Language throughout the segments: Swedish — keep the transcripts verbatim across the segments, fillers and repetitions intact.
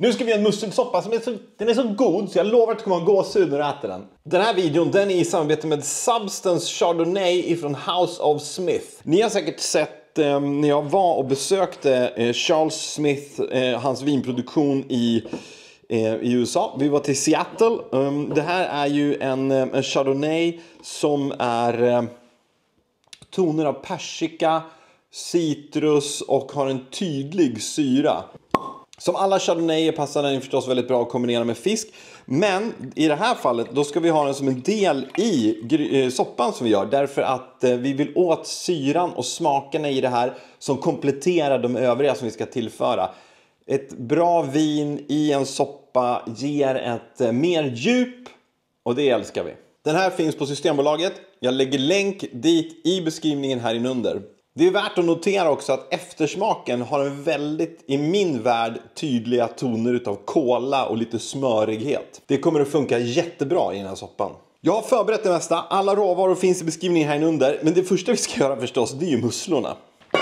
Nu ska vi göra en musselsoppa som är så, den är så god så jag lovar att det kommer att gåshud när du äter den. Den här videon den är i samarbete med Substance Chardonnay ifrån House of Smith. Ni har säkert sett eh, när jag var och besökte eh, Charles Smith, eh, hans vinproduktion i, eh, i U S A. Vi var till Seattle. Um, det här är ju en, en Chardonnay som är eh, toner av persika, citrus och har en tydlig syra. Som alla chardonnayer passar den förstås väldigt bra att kombinera med fisk. Men i det här fallet då ska vi ha den som en del i soppan som vi gör. Därför att vi vill åt syran och smakerna i det här som kompletterar de övriga som vi ska tillföra. Ett bra vin i en soppa ger ett mer djup och det älskar vi. Den här finns på Systembolaget. Jag lägger länk dit i beskrivningen här inunder. Det är värt att notera också att eftersmaken har en väldigt, i min värld, tydliga toner utav kola och lite smörighet. Det kommer att funka jättebra i den här soppan. Jag har förberett det mesta, alla råvaror finns i beskrivningen här inunder. Men det första vi ska göra förstås, det är ju musslorna.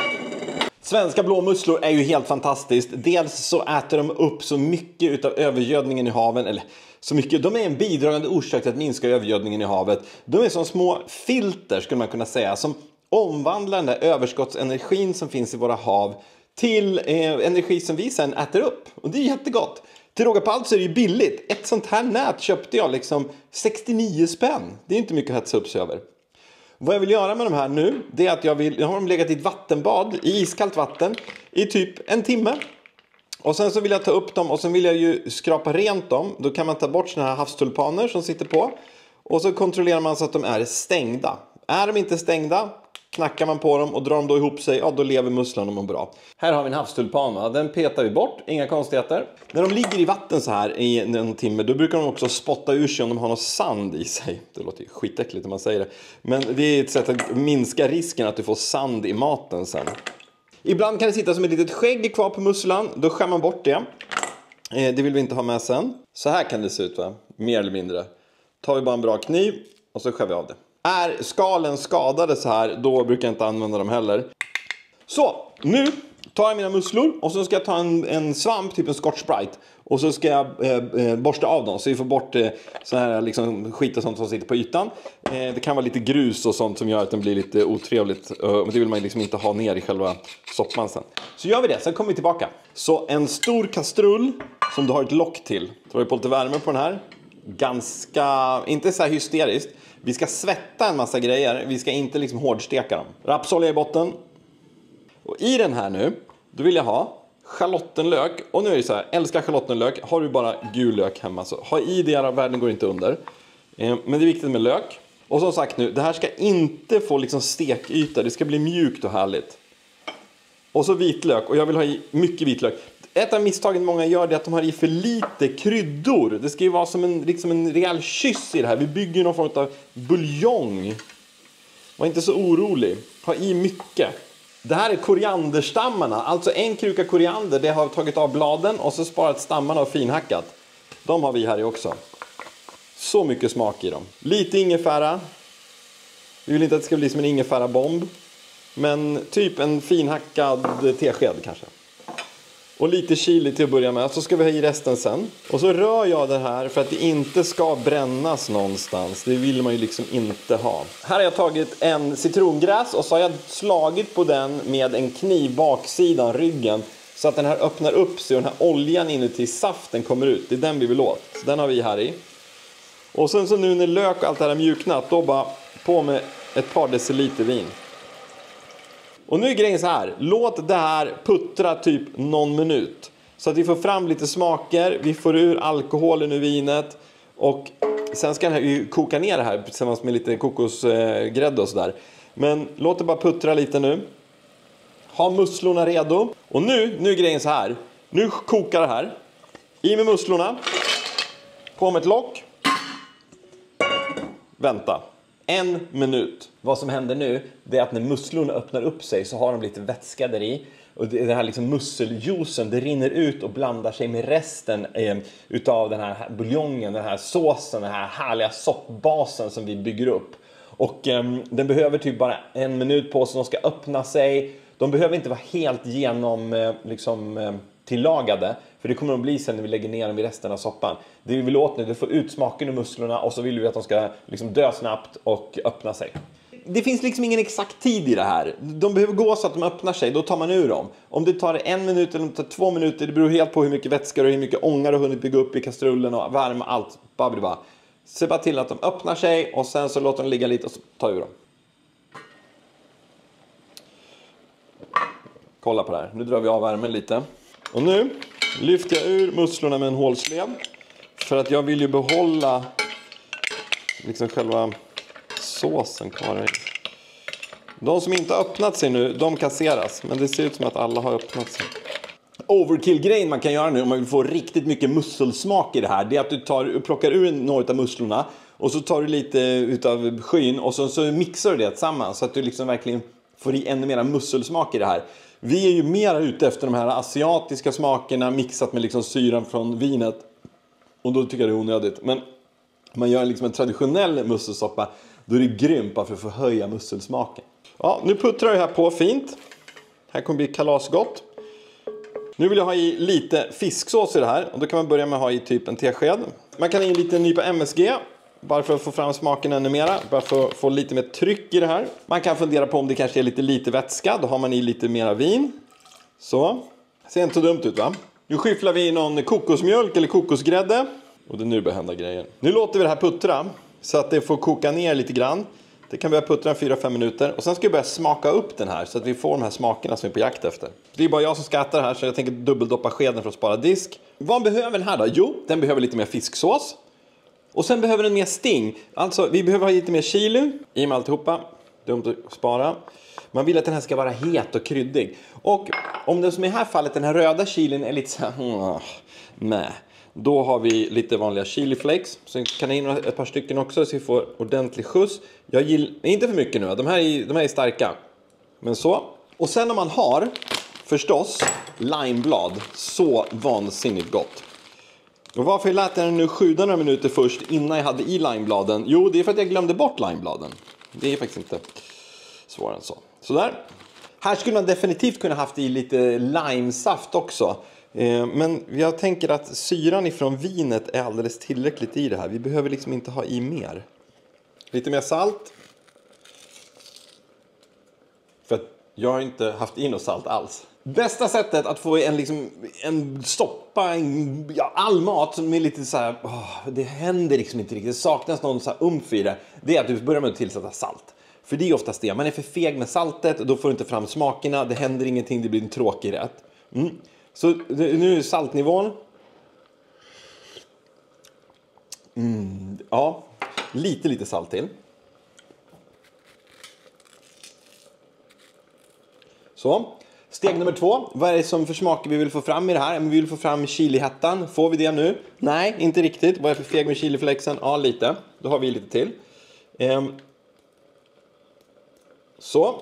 Svenska blåmusslor är ju helt fantastiskt. Dels så äter de upp så mycket utav övergödningen i haven. Eller så mycket, de är en bidragande orsak till att minska övergödningen i havet. De är som små filter skulle man kunna säga, som omvandlar den där överskottsenergin som finns i våra hav till eh, energi som vi sen äter upp. Och det är jättegott. Till råga på allt så är det ju billigt. Ett sånt här nät köpte jag liksom sextionio spänn. Det är inte mycket att hetsa upp sig över. Vad jag vill göra med de här nu, det är att jag vill, jag har dem legat i ett vattenbad, i iskallt vatten, i typ en timme. Och sen så vill jag ta upp dem och sen vill jag ju skrapa rent dem. Då kan man ta bort såna här havstulpaner som sitter på. Och så kontrollerar man så att de är stängda. Är de inte stängda, knackar man på dem och drar dem då ihop sig, ja då lever musslan och bra. Här har vi en havstulpan, va? Den petar vi bort, inga konstigheter. När de ligger i vatten så här i en timme, då brukar de också spotta ur sig om de har något sand i sig. Det låter ju skitäckligt när man säger det. Men det är ett sätt att minska risken att du får sand i maten sen. Ibland kan det sitta som ett litet skägg kvar på musslan, då skär man bort det. Det vill vi inte ha med sen. Så här kan det se ut, va? Mer eller mindre. Tar vi bara en bra kniv och så skär vi av det. Är skalen skadade så här, då brukar jag inte använda dem heller. Så, nu tar jag mina musslor och så ska jag ta en, en svamp, typ en Scotch Brite. Och så ska jag eh, borsta av dem så vi får bort eh, så här liksom, skit och sånt som sitter på ytan. Eh, det kan vara lite grus och sånt som gör att den blir lite otrevligt. Uh, men det vill man liksom inte ha ner i själva soppan sen. Så gör vi det, sen kommer vi tillbaka. Så en stor kastrull som du har ett lock till. Tar vi på lite värme på den här. Ganska, inte så här hysteriskt. Vi ska svetta en massa grejer. Vi ska inte liksom hårdsteka dem. Rapsolja i botten. Och i den här nu, då vill jag ha schalottenlök. Och nu är det så här, älskar schalottenlök. Har du bara gul lök hemma så ha i det, här världen går inte under. Eh, men det är viktigt med lök. Och som sagt nu, det här ska inte få liksom stekyta. Det ska bli mjukt och härligt. Och så vitlök. Och jag vill ha i mycket vitlök. Ett av misstagen många gör är att de har i för lite kryddor. Det ska ju vara som en, liksom en rejäl kyss i det här. Vi bygger någon form av buljong. Var inte så orolig. Ha i mycket. Det här är korianderstammarna. Alltså en kruka koriander, det har tagit av bladen och så sparat stammarna och finhackat. De har vi här i också. Så mycket smak i dem. Lite ingefära. Vi vill inte att det ska bli som en ingefära-bomb. Men typ en finhackad tesked kanske. Och lite chili till att börja med. Så ska vi ha i resten sen. Och så rör jag det här för att det inte ska brännas någonstans. Det vill man ju liksom inte ha. Här har jag tagit en citrongräs och så har jag slagit på den med en kniv baksidan, ryggen. Så att den här öppnar upp sig och den här oljan inuti saften kommer ut. Det är den vi vill åt. Så den har vi här i. Och sen så nu när lök och allt det här är mjuknat, då bara på med ett par deciliter vin. Och nu är grejen så här, låt det här puttra typ någon minut. Så att vi får fram lite smaker, vi får ur alkoholen ur vinet. Och sen ska den här koka ner det här tillsammans med lite kokosgrädde och sådär. Men låt det bara puttra lite nu. Ha musslorna redo. Och nu, nu är grejen så här, nu kokar det här. I med musslorna. På med ett lock. Vänta. En minut. Vad som händer nu, det är att när musslorna öppnar upp sig så har de lite vätska där i. Och det här liksom musseljuicen, det rinner ut och blandar sig med resten eh, utav den här buljongen, den här såsen, den här härliga soppbasen som vi bygger upp. Och eh, den behöver typ bara en minut på sig, de ska öppna sig. De behöver inte vara helt genom, eh, liksom, eh, tillagade. För det kommer att bli sen när vi lägger ner dem i resten av soppan. Det vi vill åt nu, det får ut smaken ur musslorna och så vill vi att de ska liksom dö snabbt och öppna sig. Det finns liksom ingen exakt tid i det här. De behöver gå så att de öppnar sig, då tar man ur dem. Om det tar en minut eller om det tar två minuter, det beror helt på hur mycket vätska och hur mycket ånga du har hunnit bygga upp i kastrullen och värma allt. Bara. Se bara till att de öppnar sig och sen så låter de ligga lite och så ta ur dem. Kolla på det här. Nu drar vi av värmen lite. Och nu lyfter jag ur musslorna med en hålslev. För att jag vill ju behålla liksom själva såsen kvar. De som inte har öppnat sig nu, de kasseras. Men det ser ut som att alla har öppnat sig. Overkill-grejen man kan göra nu om man vill få riktigt mycket musselsmak i det här, det är att du tar, plockar ur några av musslorna och så tar du lite utav skyn och så, så mixar du det tillsammans så att du liksom verkligen får i ännu mer musselsmak i det här. Vi är ju mer ute efter de här asiatiska smakerna mixat med liksom syran från vinet och då tycker jag det är onödigt. Men om man gör liksom en traditionell musselsoppa, då är det grymt bara för att få höja musselsmaken. Ja, nu puttrar jag här på fint. Här kommer bli kalasgott. Nu vill jag ha i lite fisksås i det här. Och då kan man börja med att ha i typ en tesked. Man kan ha i en liten nypa M S G. Bara för att få fram smaken ännu mera. Bara för att få lite mer tryck i det här. Man kan fundera på om det kanske är lite lite vätska. Då har man i lite mera vin. Så. Ser inte så dumt ut, va? Nu skyfflar vi i någon kokosmjölk eller kokosgrädde. Och det nu börjar hända grejer. Nu låter vi det här puttra. Så att det får koka ner lite grann. Det kan börja puttra fyra fem minuter. Och sen ska vi börja smaka upp den här. Så att vi får de här smakerna som vi är på jakt efter. Det är bara jag som ska äta det här. Så jag tänker dubbeldoppa skeden för att spara disk. Vad behöver den här då? Jo, den behöver lite mer fisksås. Och sen behöver den mer sting. Alltså, vi behöver ha lite mer chili. I med alltihopa. Dumt att spara. Man vill att den här ska vara het och kryddig. Och om det som i det här fallet, den här röda chilin är lite så här... Mäh. Då har vi lite vanliga chili flakes. Sen kan jag in ett par stycken också så vi får ordentlig skjuts. Jag gillar inte för mycket nu. De här är, de här är starka. Men så. Och sen om man har förstås limeblad. Så vansinnigt gott. Och varför lät jag den nu sjuda några minuter först innan jag hade i limebladen? Jo, det är för att jag glömde bort limebladen. Det är faktiskt inte svårare än så. Sådär. Här skulle man definitivt kunna haft i lite limesaft också. Men jag tänker att syran ifrån vinet är alldeles tillräckligt i det här. Vi behöver liksom inte ha i mer. Lite mer salt. För att jag har inte haft i något salt alls. Bästa sättet att få en, liksom, en stoppa, en, ja, all mat som är lite så här, åh, det händer liksom inte riktigt. Det saknas någon så här umf i det. Det är att du börjar med att tillsätta salt. För det är oftast det. Man är för feg med saltet och då får du inte fram smakerna. Det händer ingenting, det blir en tråkig rätt. Mm. Så nu är saltnivån. Mm, ja, lite lite salt till. Så, steg nummer två. Vad är det som för smaker vi vill få fram i det här? Vi vill få fram chilihettan. Får vi det nu? Nej, inte riktigt. Vad är för feg med chiliflexen? Ja, lite. Då har vi lite till. Ehm. Så.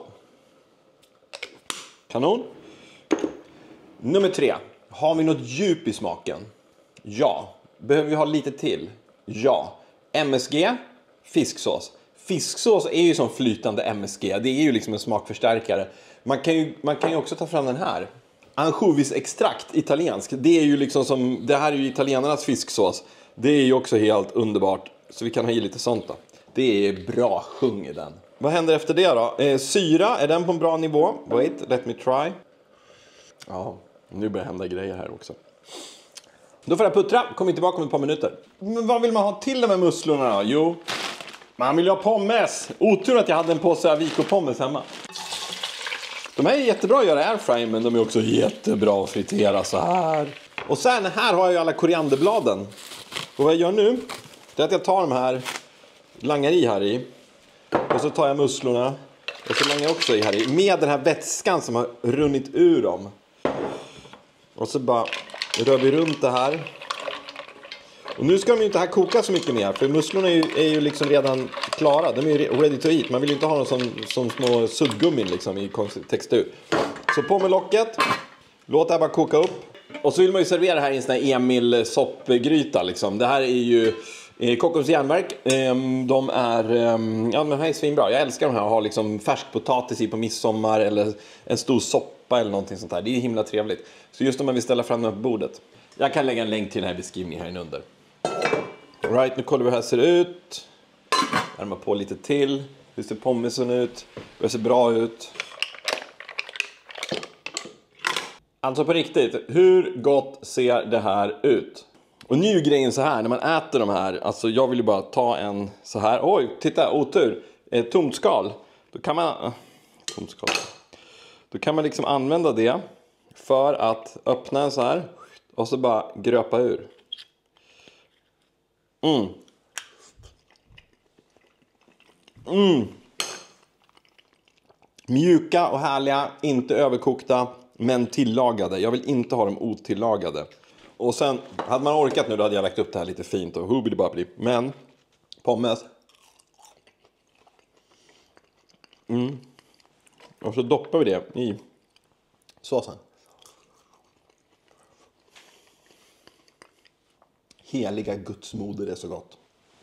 Kanon. Nummer tre. Har vi något djup i smaken? Ja. Behöver vi ha lite till? Ja. M S G. Fisksås. Fisksås är ju som flytande M S G. Det är ju liksom en smakförstärkare. Man kan ju, man kan ju också ta fram den här. Ansjovisextrakt, italiensk. Det är ju liksom som, det här är ju italienarnas fisksås. Det är ju också helt underbart. Så vi kan ha i lite sånt då. Det är bra sjung i den. Vad händer efter det då? Eh, syra, är den på en bra nivå? Wait, let me try. Ja, nu börjar hända grejer här också. Då får jag puttra, kommer tillbaka om ett par minuter. Men vad vill man ha till de här musslorna då? Jo, man vill ha pommes. Otur att jag hade en påse Avico-pommes hemma. De här är jättebra att göra airfryer, men de är också jättebra att fritera så här. Och sen här har jag ju alla korianderbladen. Och vad jag gör nu, det är att jag tar de här, langar i här i. Och så tar jag musslorna och så langar jag också i här i. Med den här vätskan som har runnit ur dem. Och så bara rör vi runt det här. Och nu ska de ju inte här koka så mycket mer. För musslorna är ju, är ju liksom redan klara. De är ju ready to eat. Man vill ju inte ha dem som, som små suddgummin liksom i textur. Så på med locket. Låt det här bara koka upp. Och så vill man ju servera det här i en sån här Emil soppgryta liksom. Det här är ju eh, Kockums järnverk. Eh, de är, eh, ja men de här är svinbra. Jag älskar de här. Att ha liksom färsk potatis i på midsommar. Eller en stor sopp. soppa eller någonting sånt där. Det är himla trevligt. Så just om man vill ställa fram den på bordet. Jag kan lägga en länk till den här beskrivningen här under. All right, nu kollar vi hur det här ser ut. Värma på lite till. Hur ser pommesen ut? Hur ser bra ut? Alltså på riktigt, hur gott ser det här ut? Och nu är grejen så här, när man äter de här, alltså jag vill ju bara ta en så här. Oj, titta, otur. Ett tomt skal. Då kan man... Tomt skal. Då kan man liksom använda det för att öppna en så här. Och så bara gröpa ur. Mm. Mm. Mjuka och härliga, inte överkokta, men tillagade. Jag vill inte ha dem otillagade. Och sen, hade man orkat nu, då hade jag lagt upp det här lite fint och hubidi-babidi. Men, pommes. Mm. Och så doppar vi det i såsen. Heliga gudsmoder, det är så gott.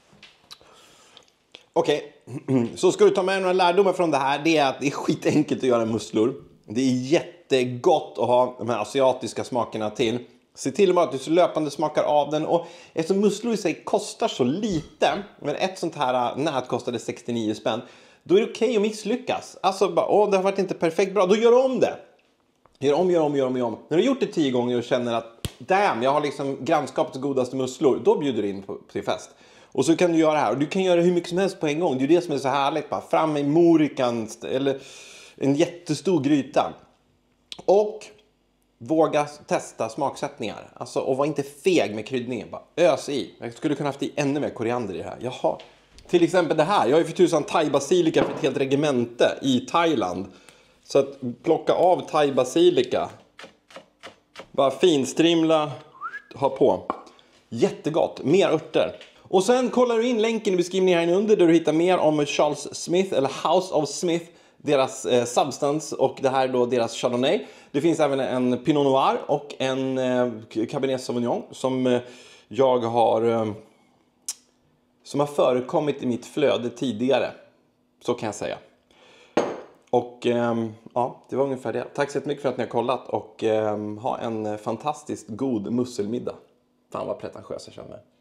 Okej, okay. Så ska du ta med några lärdomar från det här. Det är att det är skitenkelt att göra musslor. Det är jättegott att ha de här asiatiska smakerna till. Se till att du så löpande smakar av den. Och eftersom musslor i sig kostar så lite, men ett sånt här nät kostade sextionio spänn, då är det okej okay att misslyckas. Alltså bara, åh, det har varit inte perfekt bra. Då gör du om det. Gör om, gör om, gör om, gör om. När du har gjort det tio gånger och känner att damn, jag har liksom grannskapets godaste musslor, då bjuder du in på, till fest. Och så kan du göra det här. Och du kan göra hur mycket som helst på en gång. Det är ju det som är så härligt. Bara fram med morikan eller en jättestor gryta. Och våga testa smaksättningar. Alltså, och var inte feg med kryddningen. Bara ös i. Jag skulle kunna haft i ännu mer koriander i det här. Jaha. Till exempel det här. Jag har ju för tusan thai-basilika för ett helt regemente i Thailand. Så att plocka av thai-basilika. Bara finstrimla. Ha på. Jättegott. Mer örter. Och sen kollar du in länken i beskrivningen här under där du hittar mer om Charles Smith eller House of Smith, deras eh, Substance och det här då deras Chardonnay. Det finns även en Pinot Noir och en eh, Cabernet Sauvignon som eh, jag har eh, som har förekommit i mitt flöde tidigare. Så kan jag säga. Och eh, ja, det var ungefär det. Tack så mycket för att ni har kollat och eh, ha en fantastiskt god musselmiddag. Fan vad pretentiös jag känner.